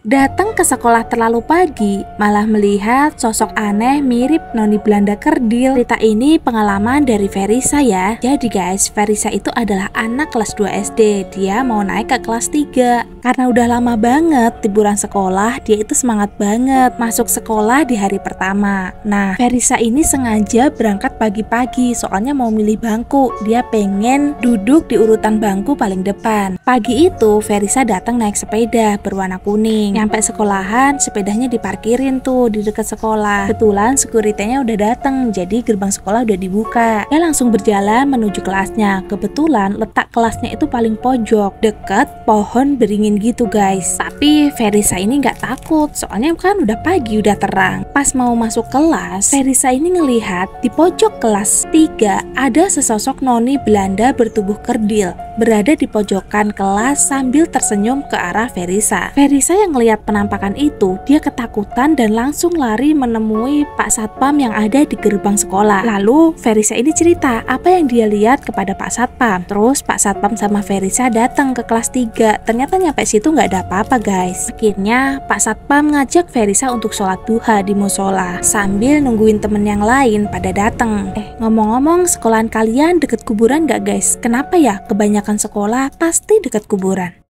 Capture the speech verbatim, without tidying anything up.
Datang ke sekolah terlalu pagi, malah melihat sosok aneh mirip noni Belanda kerdil. Cerita ini pengalaman dari Verisa ya. Jadi guys, Verisa itu adalah anak kelas dua S D. Dia mau naik ke kelas tiga. Karena udah lama banget liburan sekolah, dia itu semangat banget masuk sekolah di hari pertama. Nah, Verisa ini sengaja berangkat pagi-pagi soalnya mau milih bangku. Dia pengen duduk di urutan bangku paling depan. Pagi itu Verisa datang naik sepeda berwarna kuning. Nyampe sekolahan, sepedanya diparkirin tuh di dekat sekolah. Kebetulan sekuritinya udah datang, jadi gerbang sekolah udah dibuka. Dia langsung berjalan menuju kelasnya. Kebetulan letak kelasnya itu paling pojok, deket pohon beringin gitu guys. Tapi Verisa ini nggak takut, soalnya kan udah pagi, udah terang. Pas mau masuk kelas, Verisa ini ngelihat di pojok kelas tiga ada sesosok noni Belanda bertubuh kerdil berada di pojokan kelas sambil tersenyum ke arah Verisa. Verisa yang ngelihat Lihat penampakan itu, dia ketakutan dan langsung lari menemui Pak Satpam yang ada di gerbang sekolah. Lalu Verisa ini cerita apa yang dia lihat kepada Pak Satpam. Terus Pak Satpam sama Verisa datang ke kelas tiga. Ternyata nyampe situ nggak ada apa-apa guys. Akhirnya Pak Satpam ngajak Verisa untuk sholat duha di musola sambil nungguin temen yang lain pada datang. Eh ngomong-ngomong, sekolahan kalian deket kuburan nggak guys? Kenapa ya kebanyakan sekolah pasti deket kuburan?